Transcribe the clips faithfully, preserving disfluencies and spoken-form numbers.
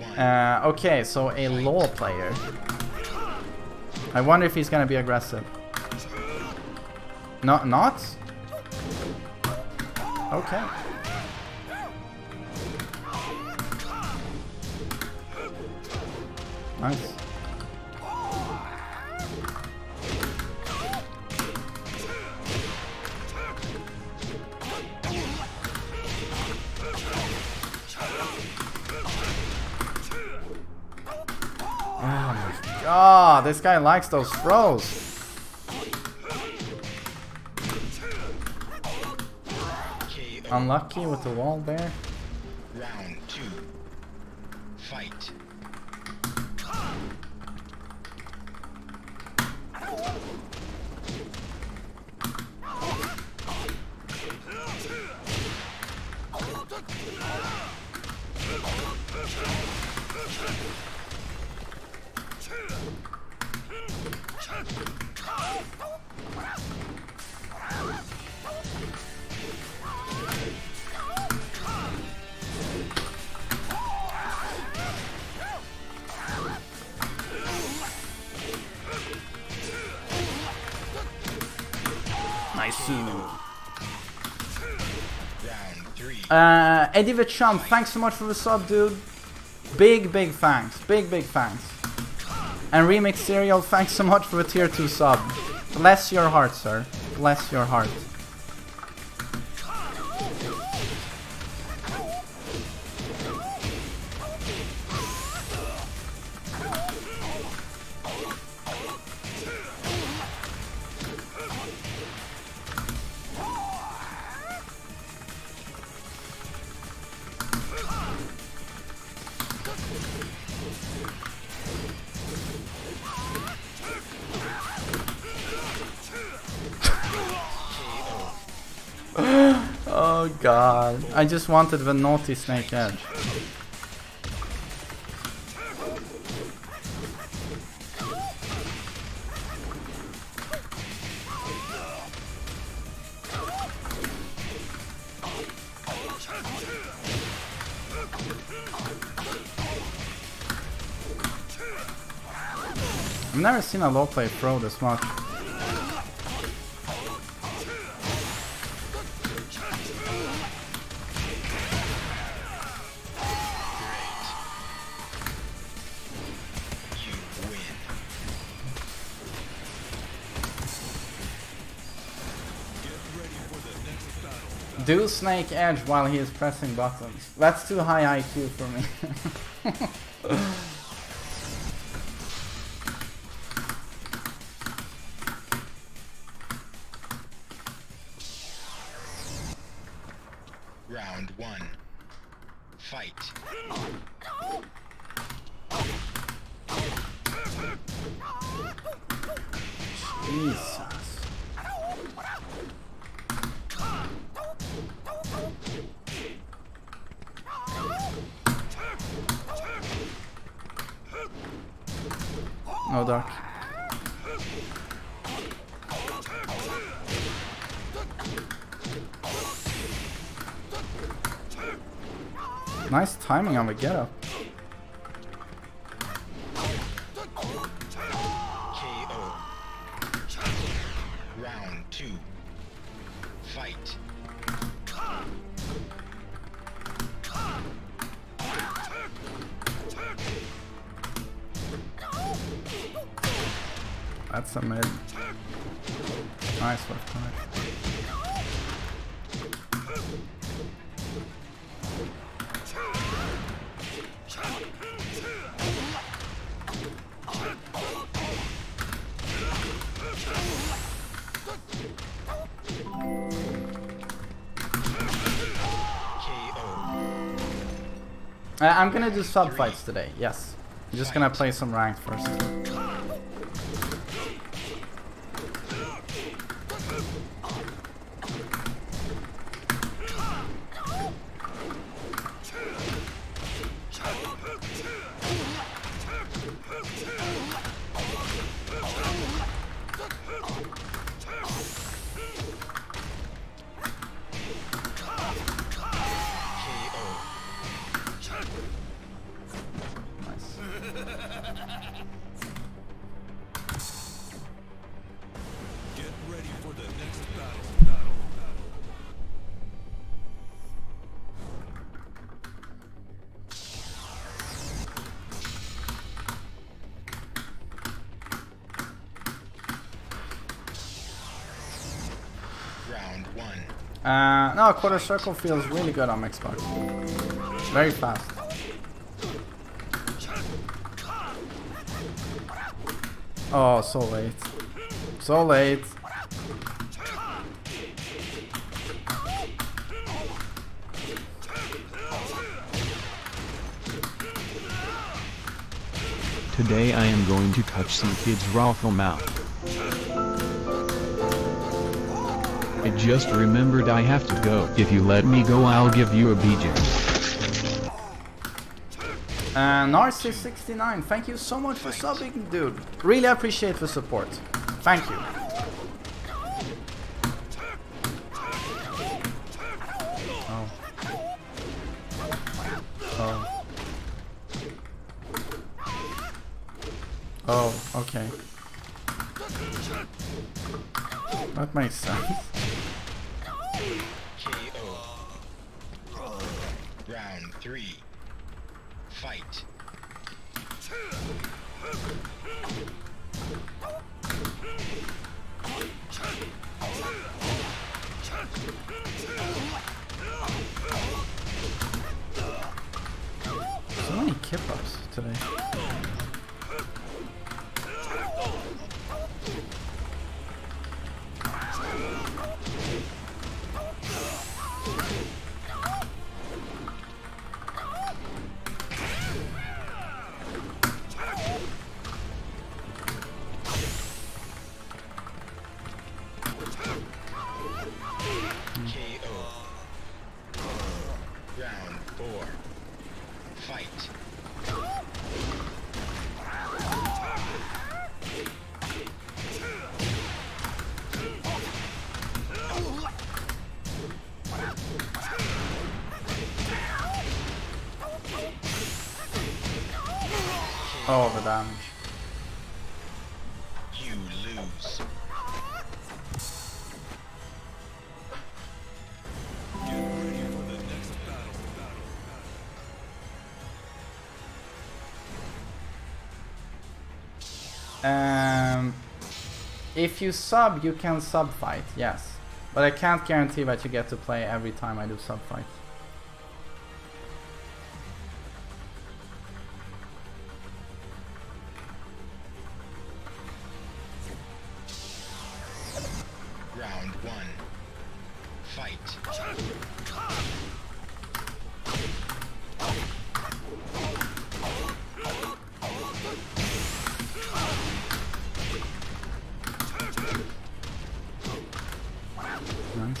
Uh, okay, so a law player. I wonder if he's gonna be aggressive. Not, not? Okay. Nice. Oh my god, this guy likes those throws. Unlucky with the wall there. Round two. Fight. Nice. Uh, Eddie the Chump, thanks so much for the sub, dude. Big, big thanks. Big, big thanks. And Remix Serial, thanks so much for the tier two sub. Bless your heart, sir. Bless your heart. Oh god, I just wanted the naughty Snake Edge. I've never seen a low play throw this much. Do Snake Edge while he is pressing buttons. That's too high I Q for me. Round one. Fight. Jesus. No duck. Nice timing on the get up. K O. Round two. Fight. That's a mid. Nice left time. Uh, I'm gonna do sub fights today, yes. I'm just gonna play some ranked first. Get ready for the next battle. battle. Round one. Uh, no, quarter circle feels really good on Xbox. Very fast. Oh, so late. So late. Today I am going to touch some kid's raffle mouth. I just remembered I have to go. If you let me go, I'll give you a B J. Uh, Narcissus sixty-nine, thank you so much for subbing, dude. Really appreciate the support. Thank you. Oh. Oh. Oh, okay. That makes sense. K O. Round three. Fight. So many kip-ups today. K O. Round four. Fight. Oh, the damage. You lose. Get ready for the next battle. battle. Um, if you sub, you can sub fight, yes. But I can't guarantee that you get to play every time I do sub fight. Round one. Fight. Nice.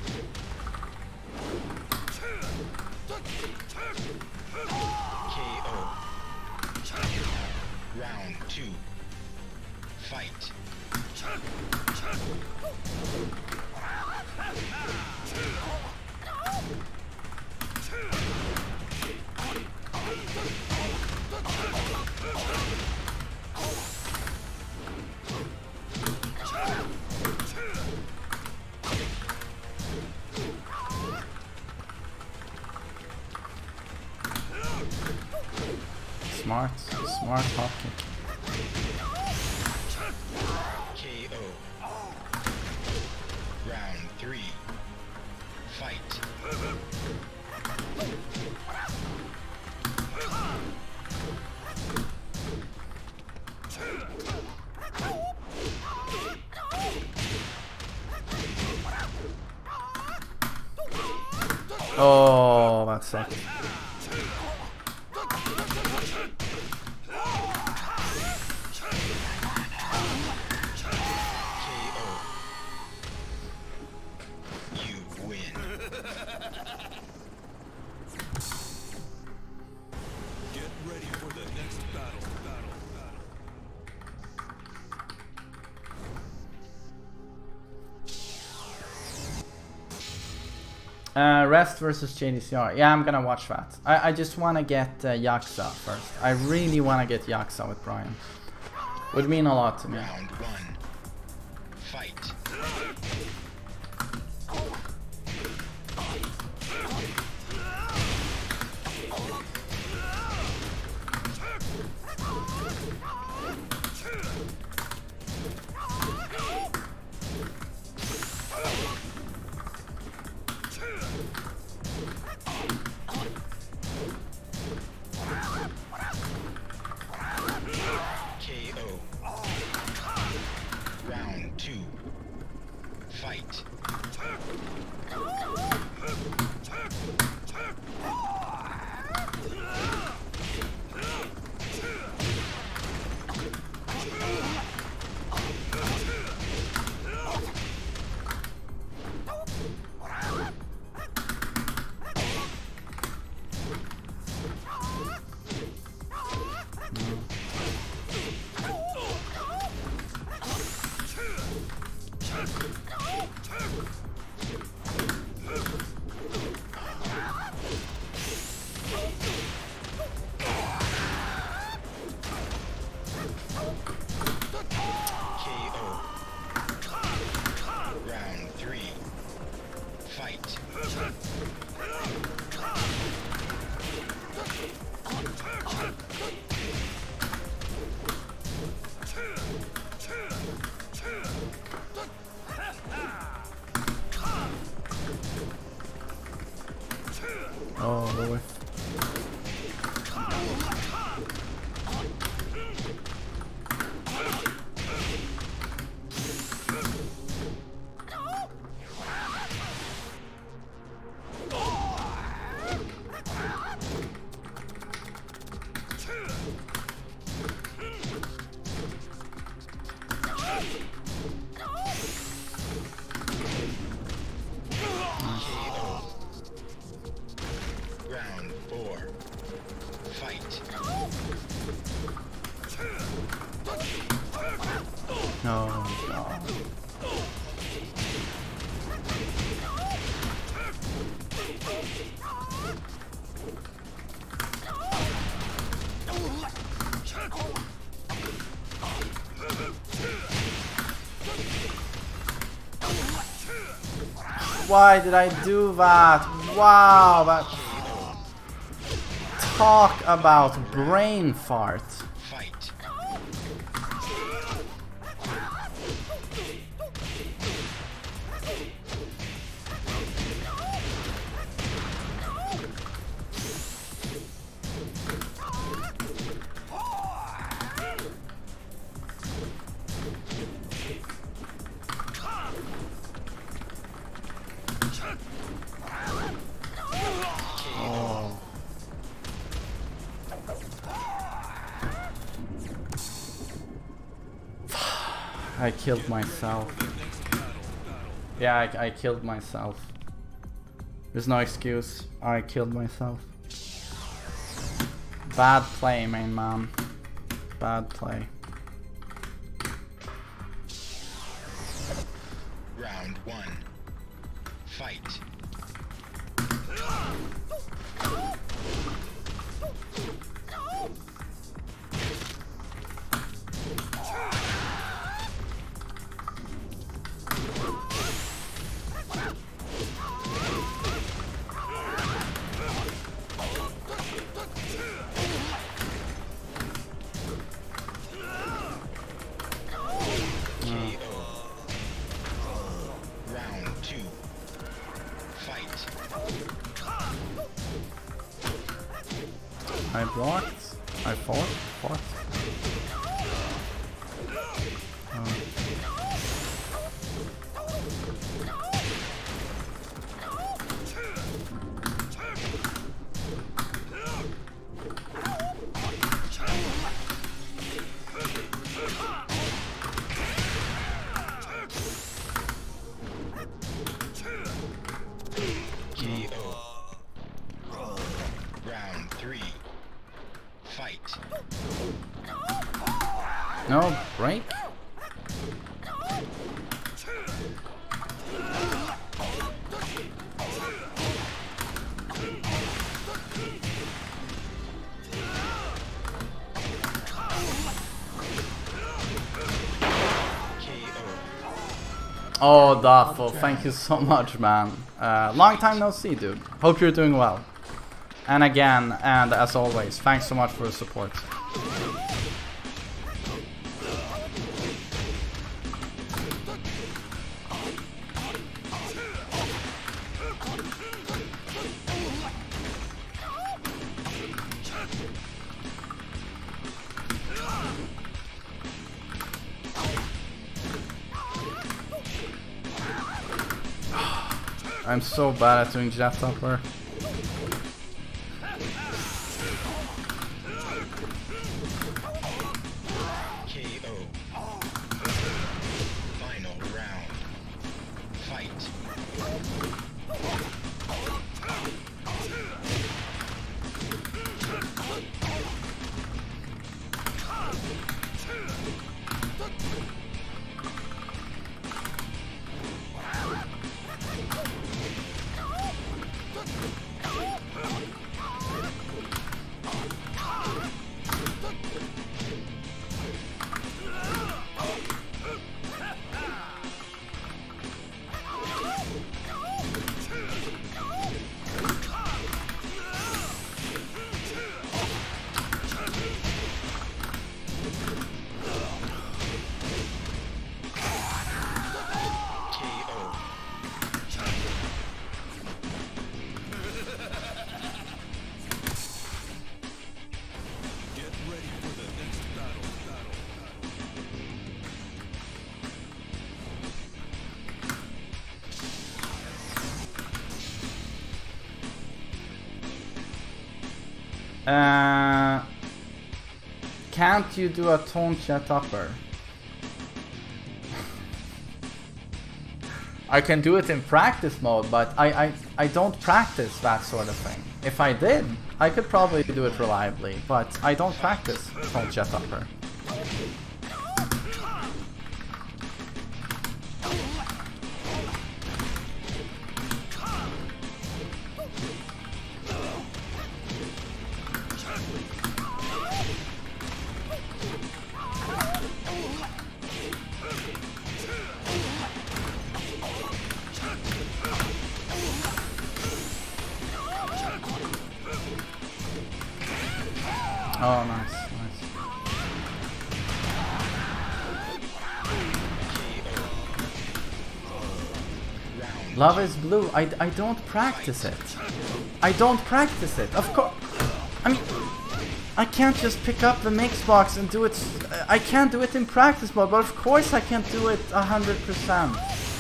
K O. Round two. Fight. Smart, smart hop kick. K O. Round three. Fight. Oh, that sucked. K O. You win. Get ready for the next battle. battle. Uh, Rest versus J D C R. Yeah, I'm gonna watch that. I, I just wanna get uh, Yakuza first. I really wanna get Yakuza with Brian. Would mean a lot to me. Round one. Fight. K O. Round two. Fight. K O. Round three. Fight. Oh, the whiff. Round four. Fight. No, God. Why did I do that? Wow, that... Talk about brain fart. Fight. Oh. I killed myself. Yeah, I, I killed myself. There's no excuse. I killed myself. Bad play, main man. Bad play. Round one. Fight. K O. Round two. Fight. I blocked. I fought. Fought. Oh. K O. Round three. Fight. No, break? Oh, Daffo, thank you so much, man. Uh, long time no see, dude. Hope you're doing well. And again, and as always, thanks so much for the support. I'm so bad at doing jet upper. K O. Final round. Fight. Uh, can't you do a tone jet upper? I can do it in practice mode, but I, I, I don't practice that sort of thing. If I did, I could probably do it reliably, but I don't practice tone jet upper. Oh, nice, nice. Love is blue. I, I don't practice it. I don't practice it. Of course. I mean, I can't just pick up the mix box and do it. I can't do it in practice mode, but of course I can't do it a hundred percent.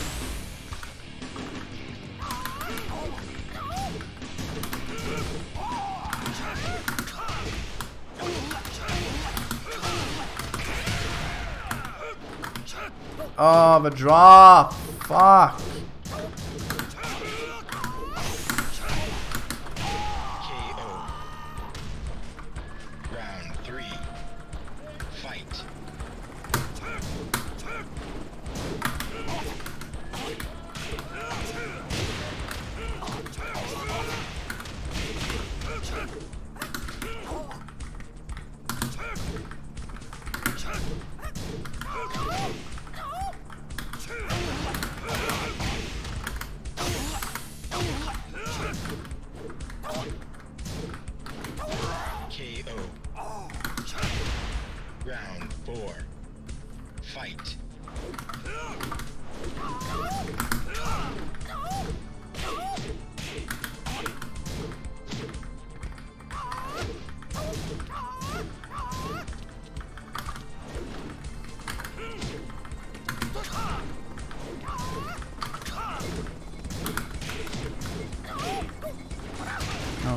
Oh, the drop! Fuck! K O. Round three. Fight. K O. Round four. Fight. No.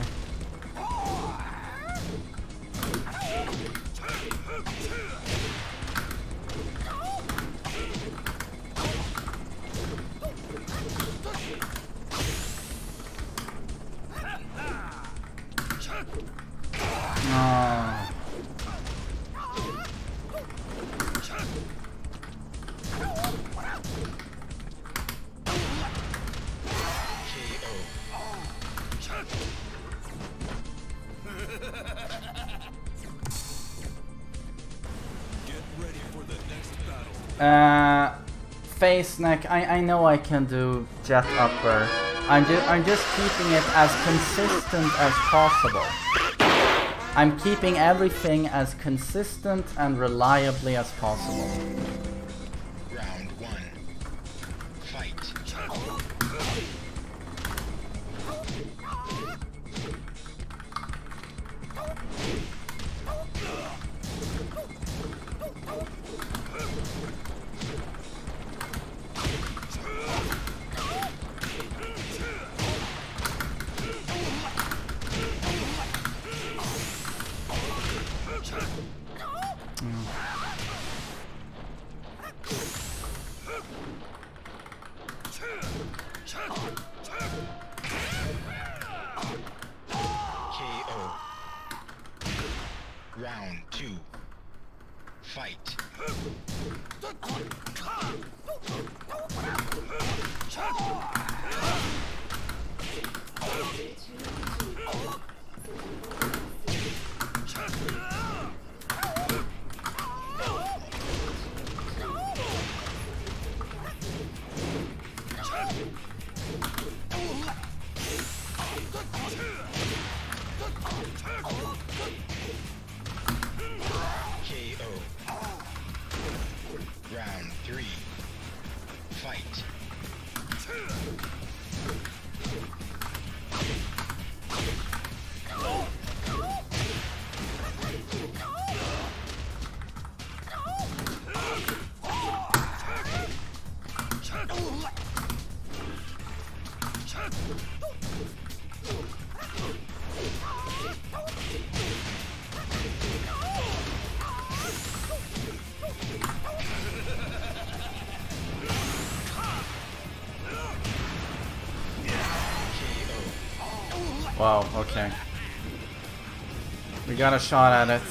No. Get ready for the next battle. Uh, face neck. I I know I can do jet upper. I'm just I'm just keeping it as consistent as possible. I'm keeping everything as consistent and reliably as possible. Round one. Fight. Round two. Fight. K O. Round three. Fight. Wow, okay. We got a shot at it.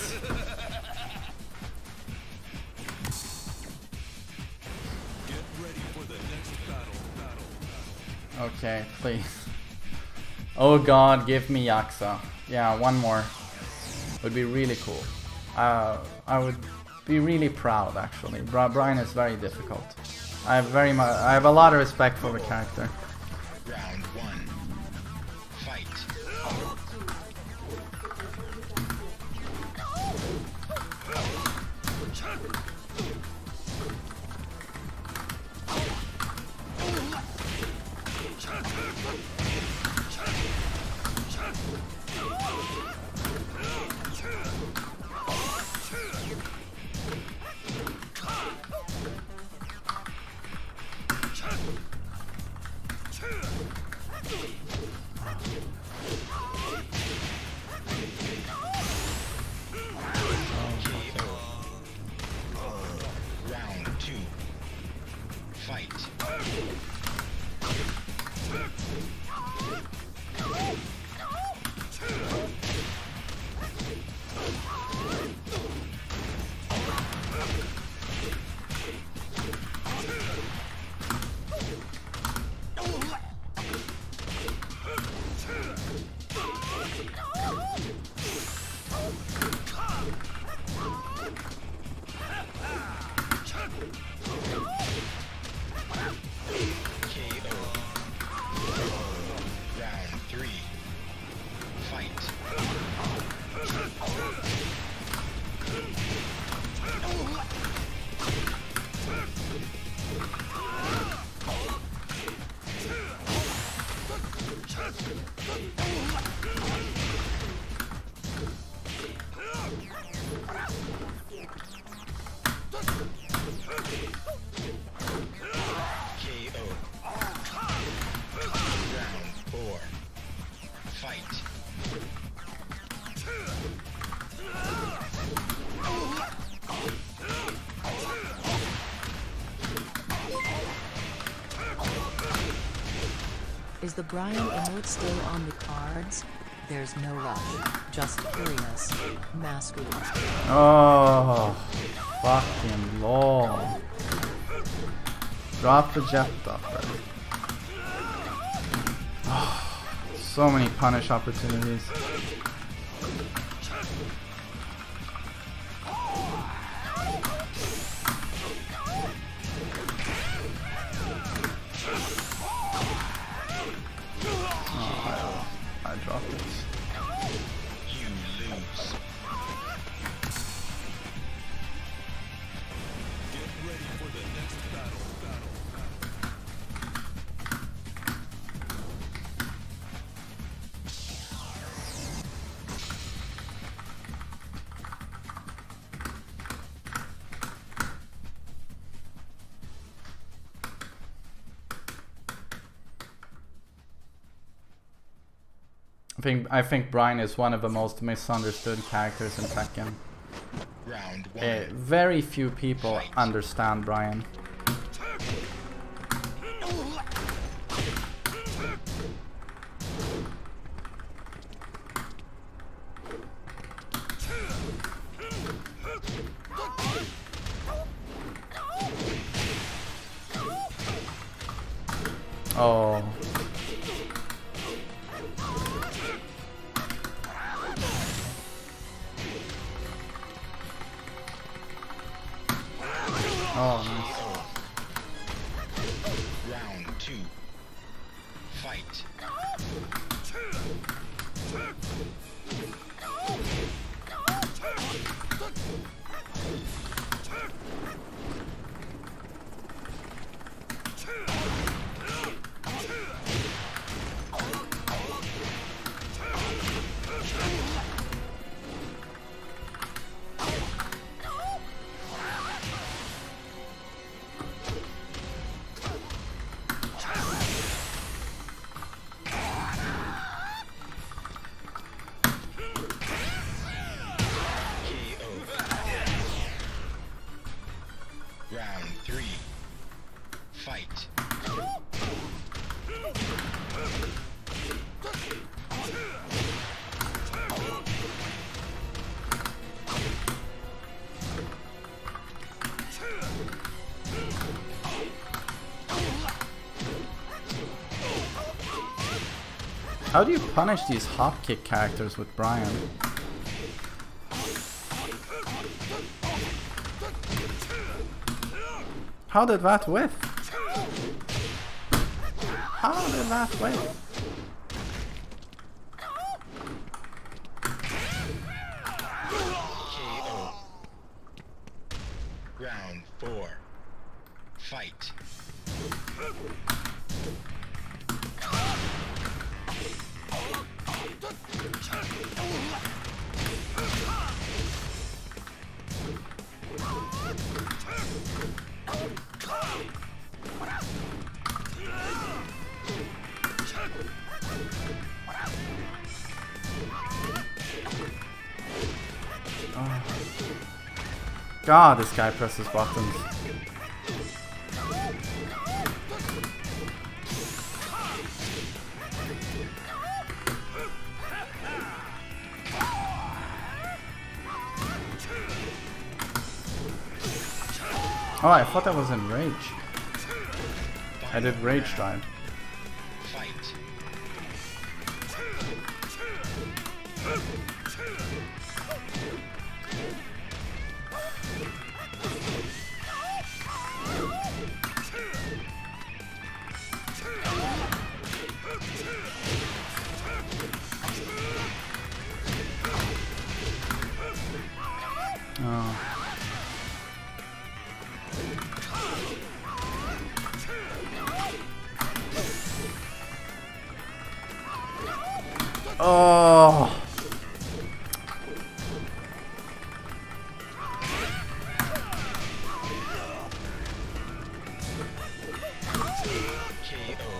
Get ready for the next battle. Battle. Battle. Okay, please. Oh god, give me Yaksa. Yeah, one more. Would be really cool. Uh, I would be really proud, actually. Bri Brian is very difficult. I have very much. I have a lot of respect for the character. Round one. Fight. Round two. Fight. K O. Round three. Fight. K O. Round four. Fight. Is the Brian emote still on the cards? There's no rush. Just curious. Masquerade. Oh, fucking lol. Drop the jet upper. Oh, so many punish opportunities. I think I think Brian is one of the most misunderstood characters in Tekken. Round one. Uh, very few people Fight. understand Brian. Oh. Oh, nice. Round two. Fight. Round three. Fight. How do you punish these hop kick characters with Brian? How did that whiff? How did that whiff? K O. Round four. Fight. Oh. God, this guy presses buttons. Oh, I thought that was in Rage. I did Rage Drive. Fight. Oh. Oh. K O.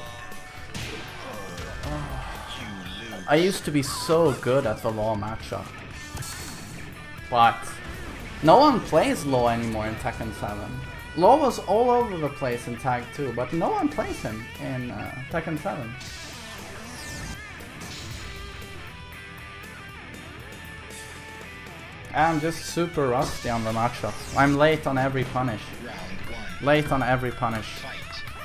You lose. I used to be so good at the Law matchup. But no one plays Law anymore in Tekken seven. Law was all over the place in Tag two, but no one plays him in uh, Tekken seven. I'm just super rusty on the matchup. I'm late on every punish. Round one. Late on every punish. Fight.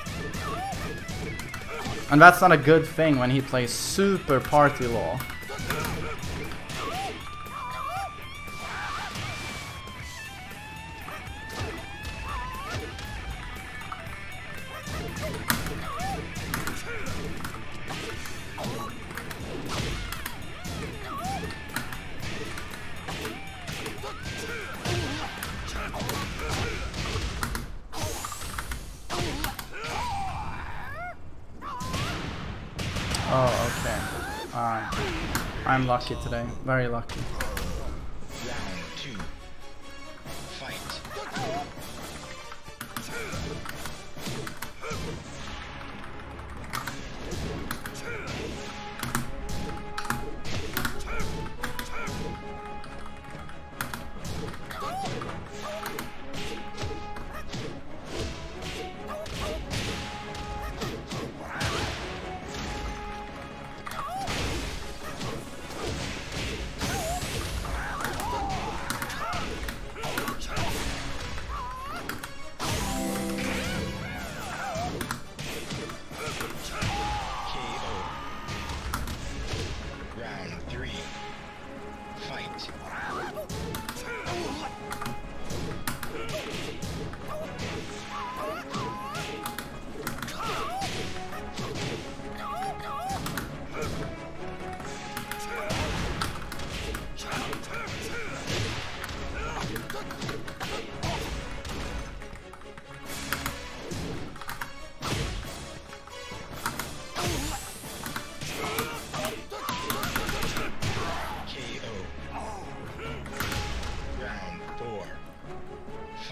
And that's not a good thing when he plays super party Law. Oh, okay. Alright. I'm lucky today. Very lucky. Round two. Fight.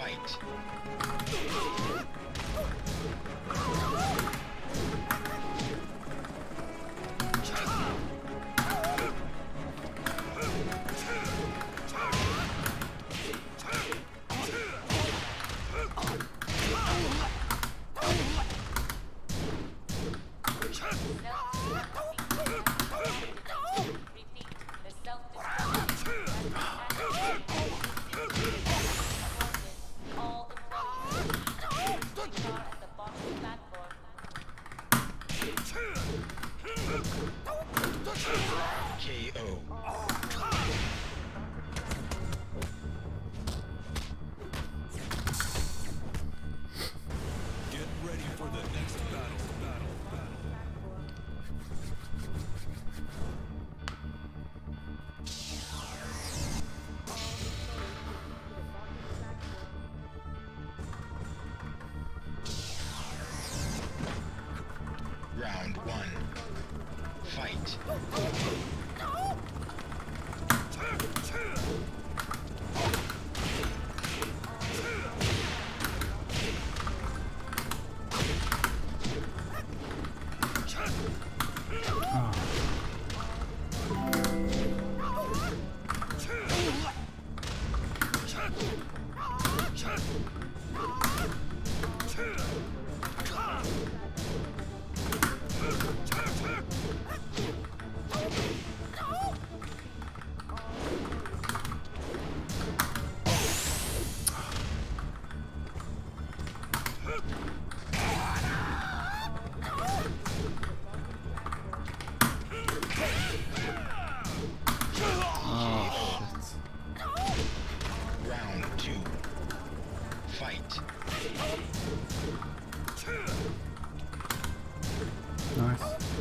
Fight. K O. Get ready for the next battle. Battle. Round one. Fight. Round two. Fight. Nice.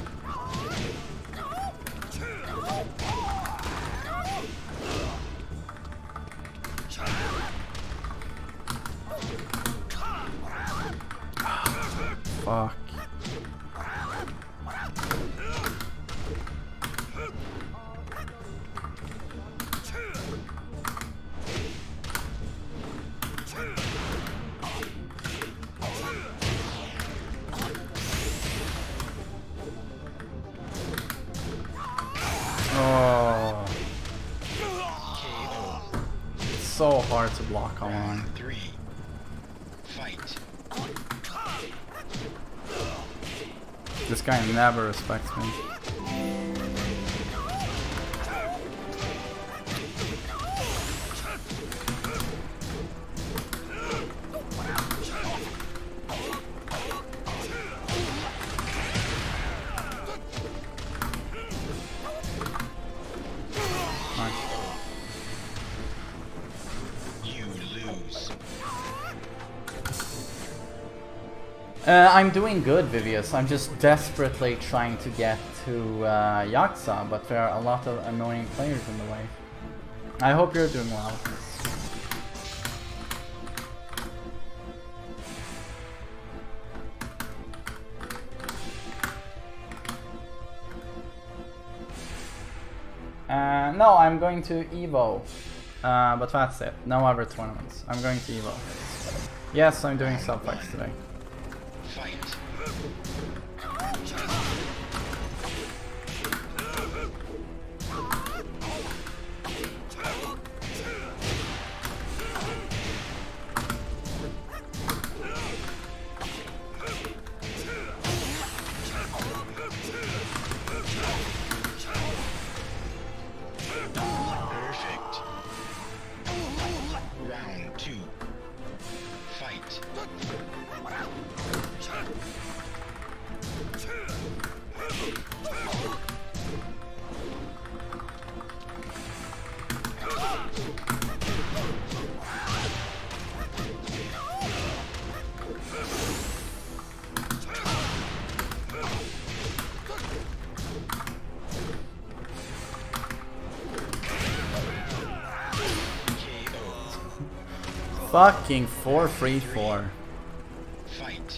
Fuck. Oh, K O. it's so hard to block online. Round three. Fight. This guy never respects me. You lose. Uh, I'm doing good, Vivius. I'm just desperately trying to get to uh, Yakuza, but there are a lot of annoying players in the way. I hope you're doing well. Uh, no, I'm going to Evo. Uh, but that's it. No other tournaments. I'm going to Evo. Yes, I'm doing Subpacks today. Fight. Perfect. Round two. Fight. K O. Fucking four free four. Fight.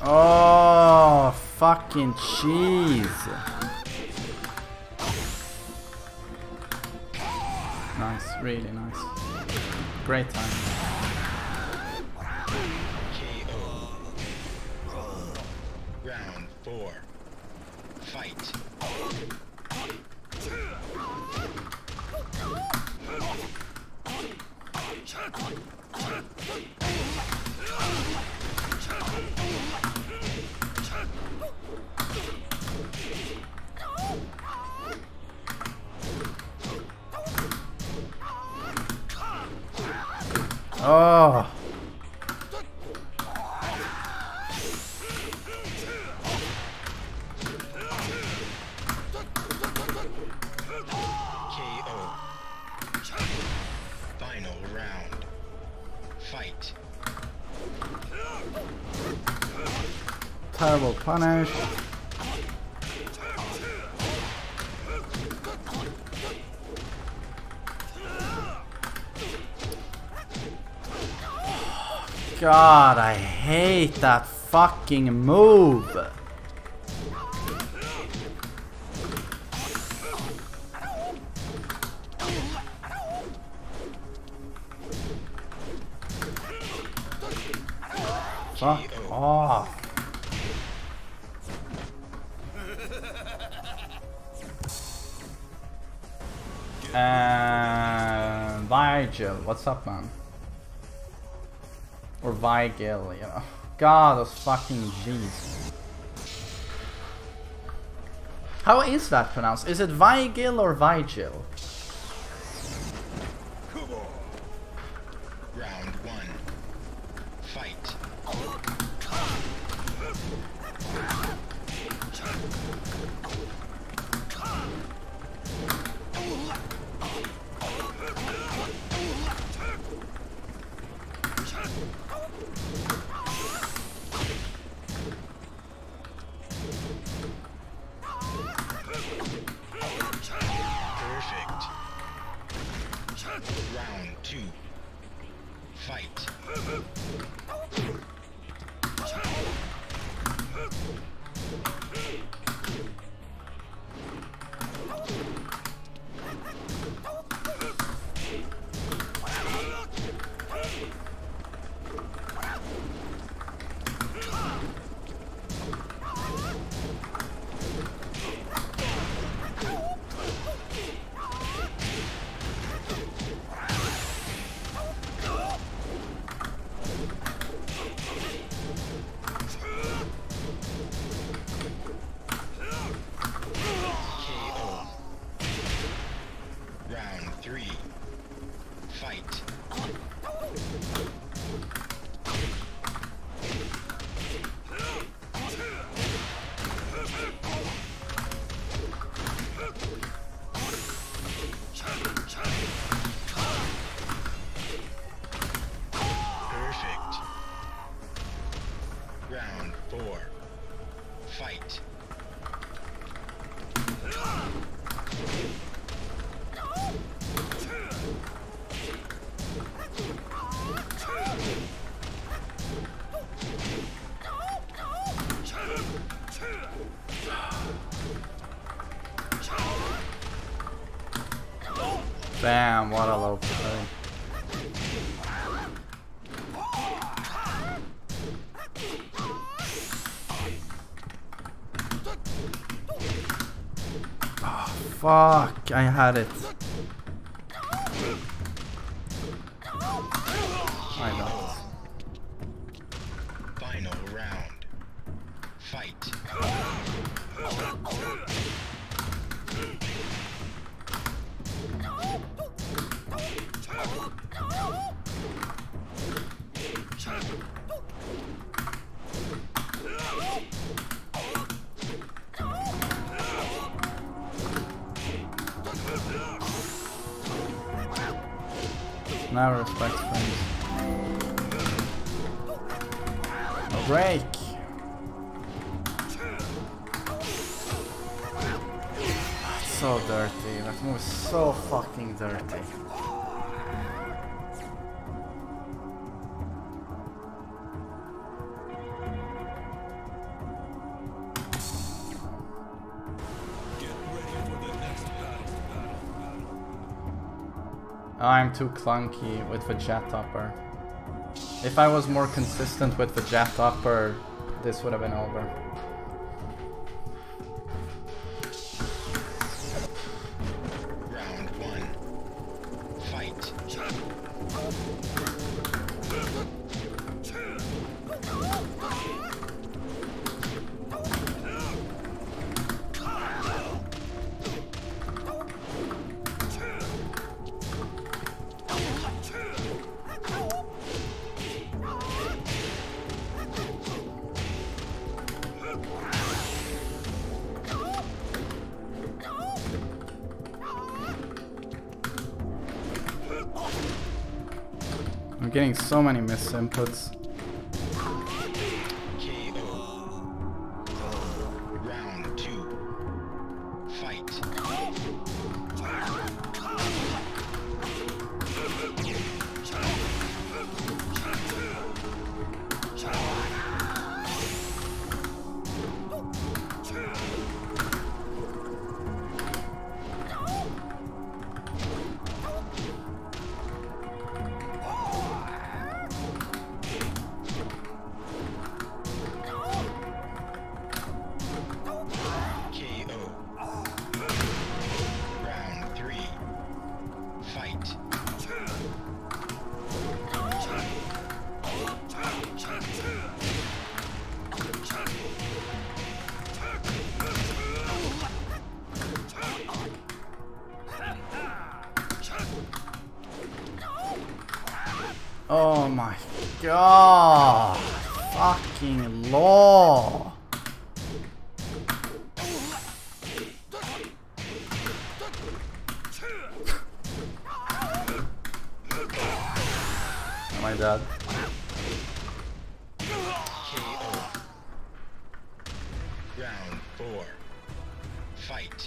Oh, fucking cheese. Nice, really nice. Great time. K O. Round four. Fight. Oh. K O. Final round. Fight. Terrible punish. God, I hate that fucking move. Fuck off. Uh, Vigil, what's up, man? Or Vigil, you know. God, those fucking G's. How is that pronounced? Is it Vigil or Vigil? Round one. Fight. Perfect. Round two. Fight. Round three. Fight. Perfect. Round four. Fight. Damn, what a low play. Oh, fuck, I had it. I got it. Final round. Fight. Now respect friends. No break. That's so dirty. That move is so fucking dirty. I'm too clunky with the jet upper. If I was more consistent with the jet upper, this would have been over. Round one. Fight. I'm getting so many misinputs. K O. Round two. Fight. K O. Round three. Fight. Oh my god! Fucking law! Am I dead? K O. Round four. Fight.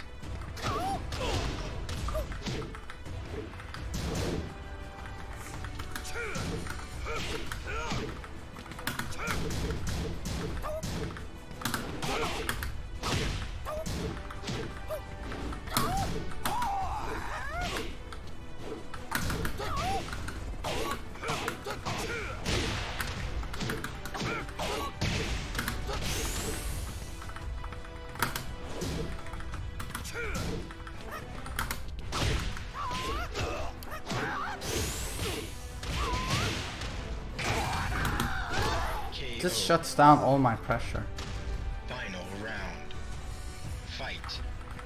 This shuts down all my pressure. Final round. Fight.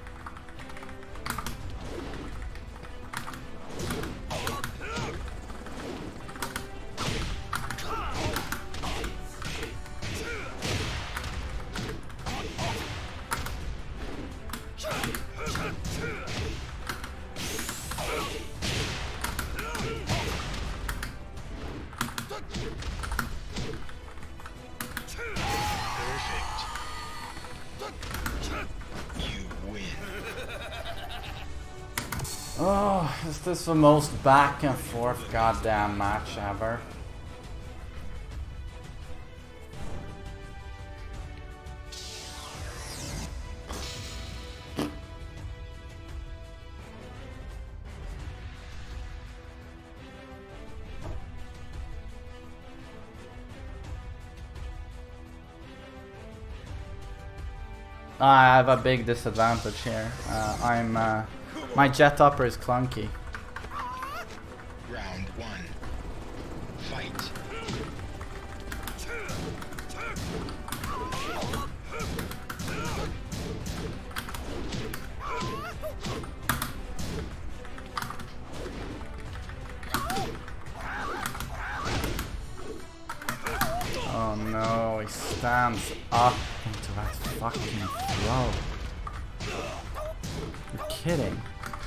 Oh, is this the most back and forth goddamn match ever? I have a big disadvantage here. Uh, I'm uh, my jet upper is clunky. Round one. Fight. Oh no, he stands up into that fucking throw. You're kidding.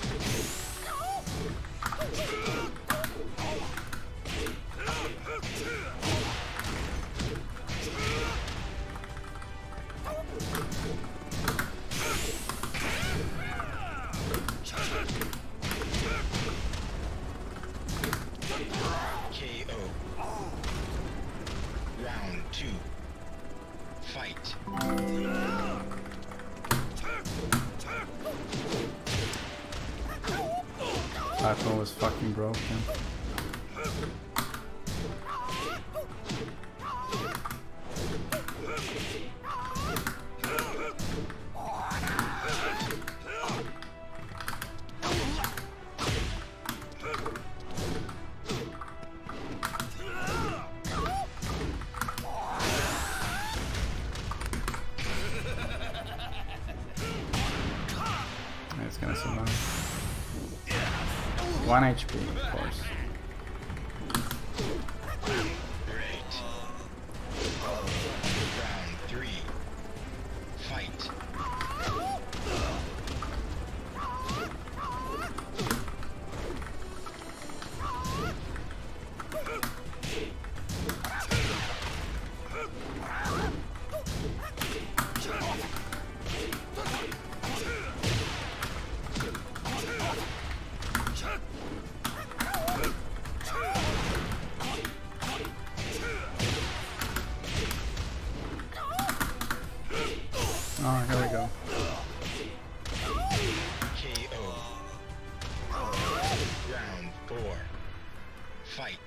K O. Round two. Fight. That one was fucking broken. It's gonna survive. One H P, of course. Great. Round three. Fight. Oh, here we go. K O. Round four. Fight.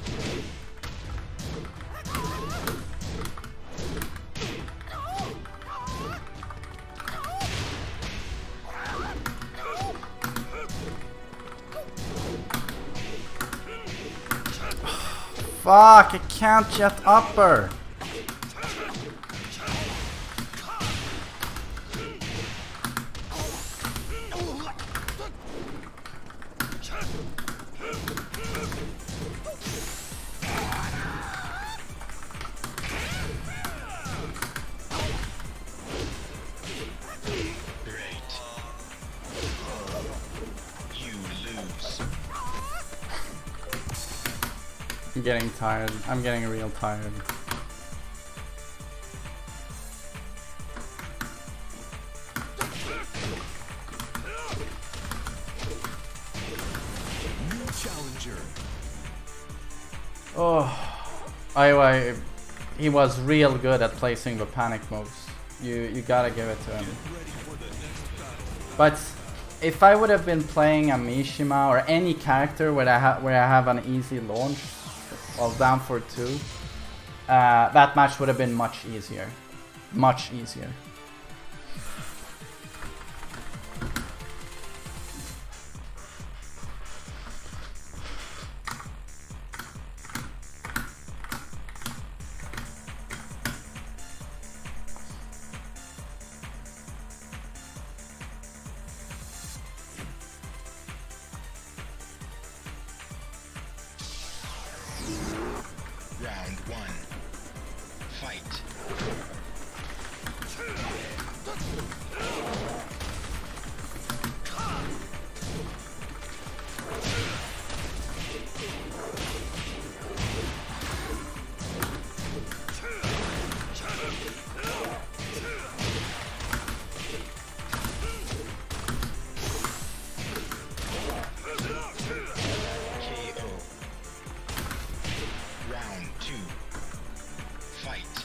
Fuck, I can't jet upper. Great. You lose. I'm getting tired. I'm getting real tired. New challenger. Oh, I, I, he was real good at placing the panic moves. You, you gotta give it to him. Ready for the next battle. But if I would have been playing a Mishima or any character where I ha where I have an easy launch, well, down for two, uh, that match would have been much easier, much easier. Round one. Fight. K O. Round two. Fight.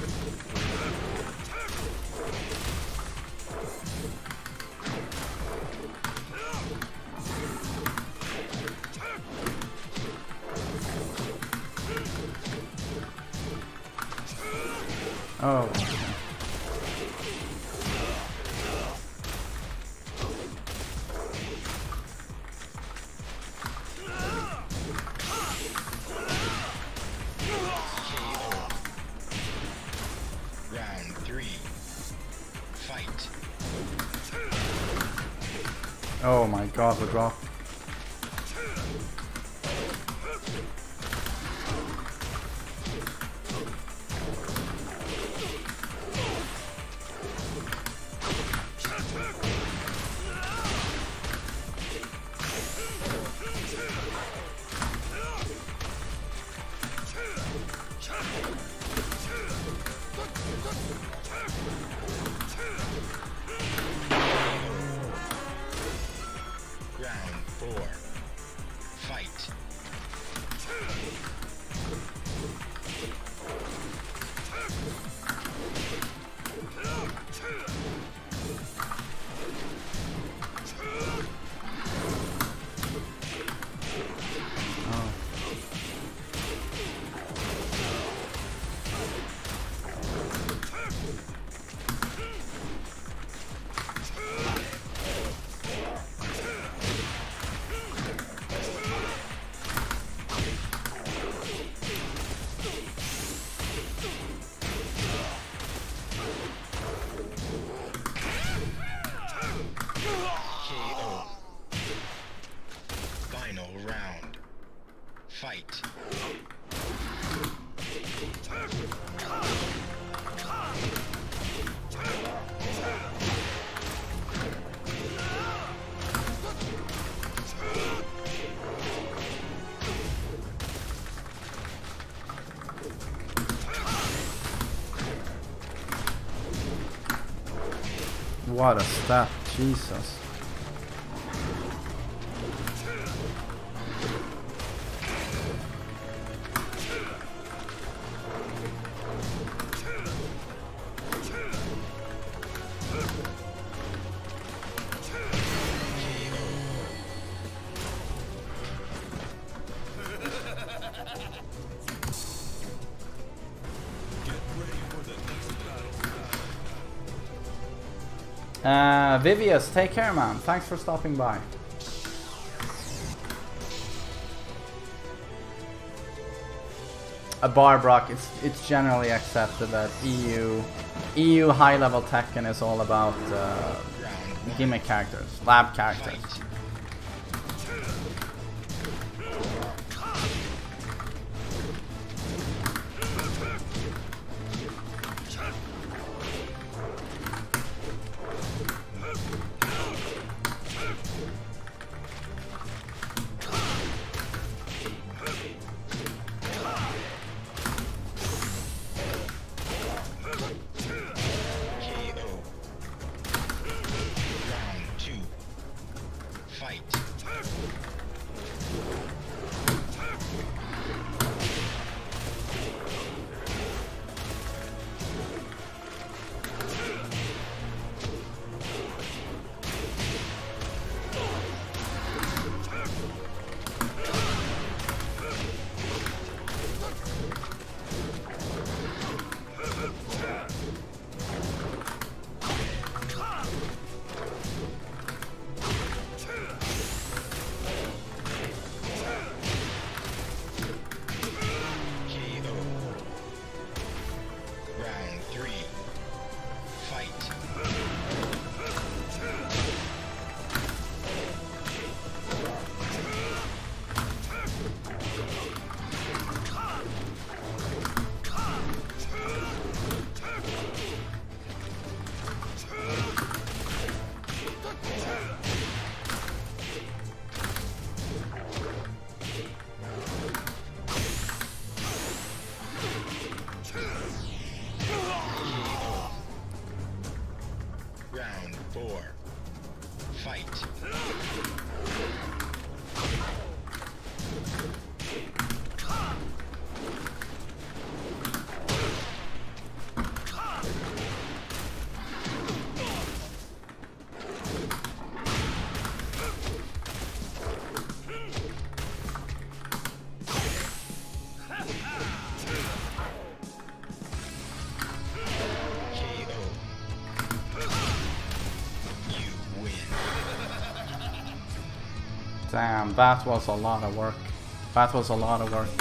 Oh. Round three. Fight. Oh my god, the drop. Round What a step, Jesus. Uh, Vivius, take care, man. Thanks for stopping by. A Barbrock, it's it's generally accepted that E U E U high level Tekken is all about uh, gimmick characters, lab characters. Damn, that was a lot of work. That was a lot of work.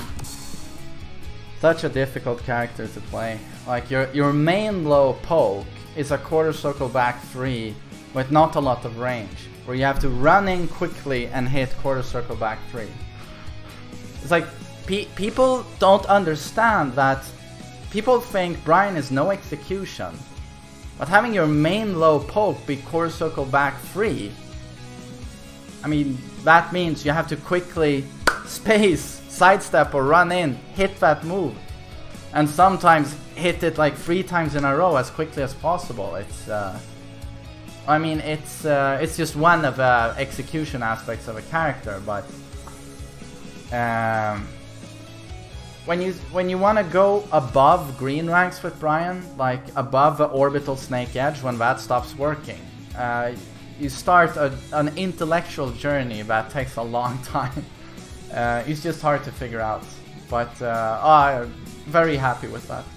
Such a difficult character to play. Like, your your main low poke is a quarter circle back three with not a lot of range, where you have to run in quickly and hit quarter circle back three. It's like, pe people don't understand that. People think Bryan is no execution, but having your main low poke be quarter circle back three, I mean, that means you have to quickly space, sidestep, or run in, hit that move, and sometimes hit it like three times in a row as quickly as possible. It's, uh, I mean, it's uh, it's just one of the uh, execution aspects of a character, but um, when you when you want to go above green ranks with Bryan, like above the orbital snake edge, when that stops working, uh, you start a, an intellectual journey that takes a long time. Uh, it's just hard to figure out, but uh, oh, I'm very happy with that.